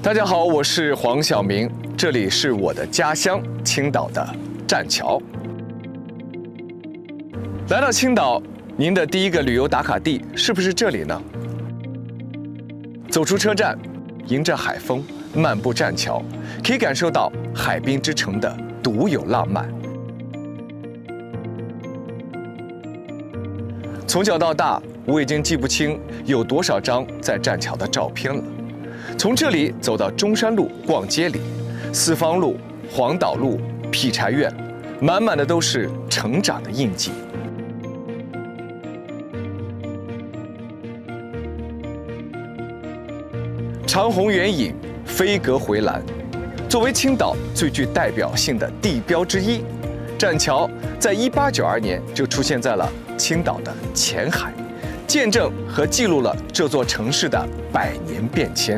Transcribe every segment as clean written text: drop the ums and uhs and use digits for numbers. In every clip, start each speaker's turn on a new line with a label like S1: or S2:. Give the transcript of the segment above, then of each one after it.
S1: 大家好，我是黄晓明，这里是我的家乡青岛的栈桥。来到青岛，您的第一个旅游打卡地是不是这里呢？走出车站，迎着海风，漫步栈桥，可以感受到海滨之城的独有浪漫。从小到大，我已经记不清有多少张在栈桥的照片了。从这里走到中山路逛街里，Sifang路、Huangdao路、劈柴院，满满的都是成长的印记。长虹远引，飞阁回澜。作为青岛最具代表性的地标之一，栈桥在1892年就出现在了青岛的前海，见证和记录了这座城市的100年变迁。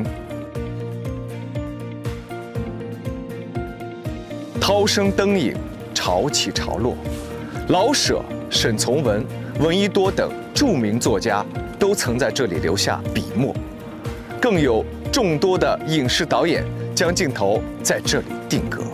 S1: 涛声灯影，潮起潮落，老舍、沈从文、闻一多等著名作家都曾在这里留下笔墨，更有众多的影视导演将镜头在这里定格。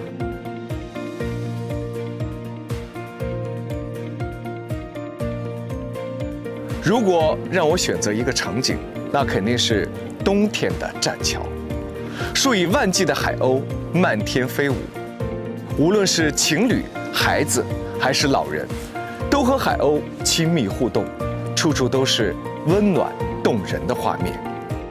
S1: 如果让我选择一个场景，那肯定是冬天的栈桥，数以万计的海鸥漫天飞舞，无论是情侣、孩子还是老人，都和海鸥亲密互动，处处都是温暖动人的画面。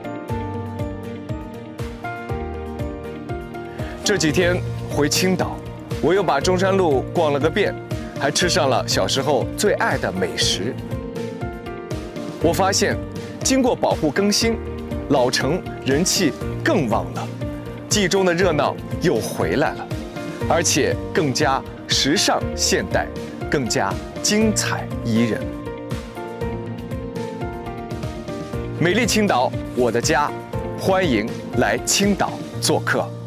S1: 这几天回青岛，我又把中山路逛了个遍，还吃上了小时候最爱的美食。我发现，经过保护更新，老城人气更旺了，记忆中的热闹又回来了，而且更加时尚现代，更加精彩宜人。美丽青岛，我的家，欢迎来青岛做客。